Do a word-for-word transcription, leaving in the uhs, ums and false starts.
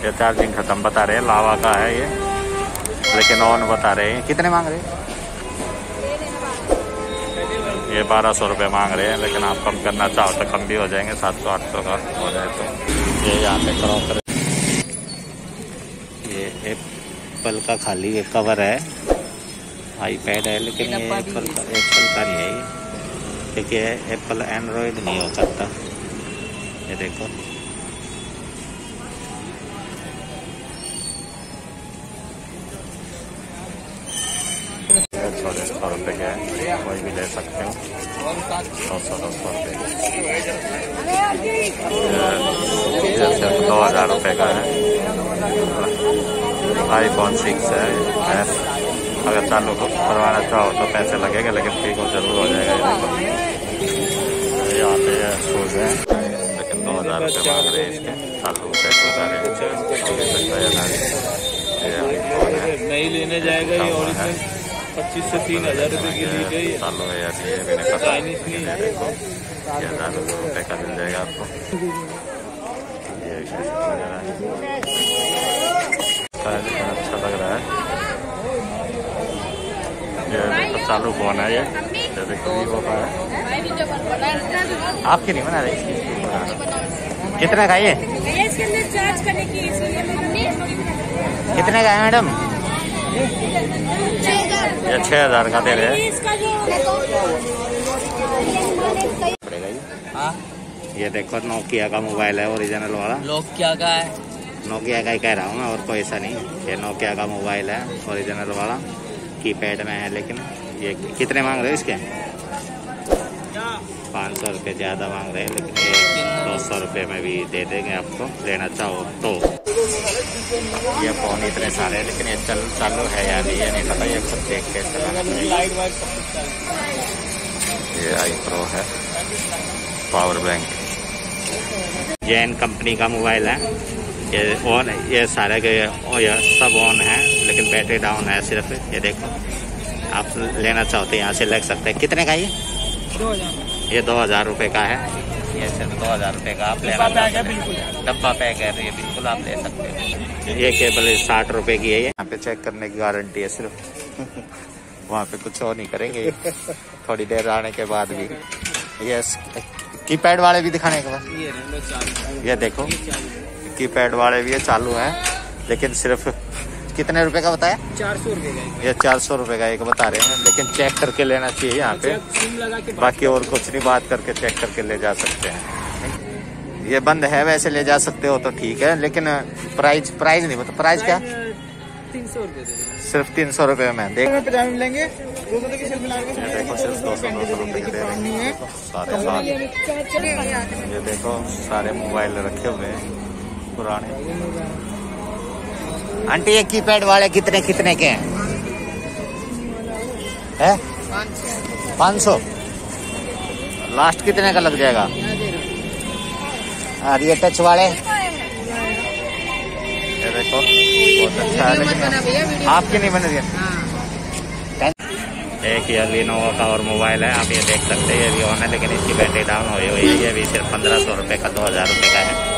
ये चार्जिंग खत्म बता रहे हैं, लावा का है ये, लेकिन ऑन बता रहे हैं। कितने मांग रहे हैं? ये बारह सौ रुपये मांग रहे हैं, लेकिन आप कम करना चाहो तो कम भी हो जाएंगे, सात सौ आठ सौ का हो जाए तो। ये यहाँ पे क्रॉकर, ये एप्पल का खाली एक कवर है, आईपैड है, लेकिन ये एप्पल का एप्पल का नहीं है ये, क्योंकि एप्पल एंड्रॉयड नहीं हो सकता। ये देखो, छोटे सौ रुपये के है, कोई भी ले सकते हो, सौ सौ दो सौ रुपये के, दो हज़ार रुपये का है। आईफोन सिक्स है, अगर चालू करवाना चाहो तो पैसे लगेंगे, लेकिन ठीक हो जरूर हो जाएगा। ये यहाँ पे शूज़ है, लेकिन दो हज़ार रुपये मांग रहे हैं इसके, चालू पैसे बता रहे हैं। नहीं लेने जाएगा ये पच्चीस से तीन हजार रुपये की ली गई। चालू है यार, ये मैंने पता नहीं। देखो ये हज़ार रुपये का मिल जाएगा आपको। ये अच्छा लग रहा है, ये देखो चालू फोन है, ये देखो वीवो का है। आपकी नहीं बना रही इसकी? कितने का ये? कितने का है मैडम? ये छह हजार का दे रहे हैं। हाँ, ये देखो नोकिया का मोबाइल है, ओरिजिनल वाला। नोकिया का है? नोकिया का ही कह रहा हूँ मैं, और कोई ऐसा नहीं। ये नोकिया का मोबाइल है, ओरिजिनल वाला, कीपैड में है। लेकिन ये कितने मांग रहे हो इसके? पाँच सौ रुपये ज़्यादा मांग रहे हैं, लेकिन ये दो सौ रुपये में भी दे देंगे आपको, लेना चाहो तो। ये फ़ोन इतने सारे हैं, लेकिन ये चल चालू है या नहीं, ये नहीं पता, ये खुद देख के चलाना चाहिए। ये आई प्रो है, पावर बैंक, जैन कंपनी का मोबाइल है। ये ऑन, ये सारे के ये सब ऑन है, लेकिन बैटरी डाउन है सिर्फ। ये देखो, आप लेना चाहो तो यहाँ से ले सकते हैं। कितने का ये? दो हजार। ये दो हज़ार रुपये का है, ये सिर्फ दो हज़ार रुपये का आप लेना चाहते हैं। डब्बा पैक है, तो ये बिल्कुल आप ले सकते हैं। ये केबल साठ रुपए की है। ये यहाँ पे चेक करने की गारंटी है सिर्फ, वहाँ पे कुछ और नहीं करेंगे थोड़ी देर आने के बाद भी। ये कीपैड वाले भी दिखाने के बाद, ये देखो कीपैड वाले भी ये चालू है, लेकिन सिर्फ कितने रुपए का बताया? चार सौ रुपये का। ये चार सौ रुपये का एक बता रहे हैं, लेकिन चेक करके लेना चाहिए यहाँ पे। बाकी और कुछ नहीं, बात करके चेक करके ले जा सकते हैं। ये बंद है, वैसे ले जा सकते हो तो ठीक है, लेकिन प्राइस प्राइस नहीं बता। प्राइस क्या? तीन सौ रुपये, सिर्फ तीन सौ रुपये में। देख मिलेंगे, देखो सिर्फ दो सौ दो सौ रुपये के दे रहे हैं सारे साथ। ये देखो सारे मोबाइल रखे हुए हैं पुराने। आंटी ये कीपैड वाले कितने कितने के हैं? है पाँच सौ। लास्ट कितने का लग जाएगा? और ये टच वाले? ये देखो बहुत अच्छा है, लेकिन आपकी नहीं बन रही है। एक ये लिनोवो का और मोबाइल है, आप ये देख सकते हैं, ये भी ऑन है, लेकिन इसकी बैटरी डाउन हुई हुई है। ये भी सिर्फ पंद्रह सौ रुपये का, दो हज़ार रुपये का है।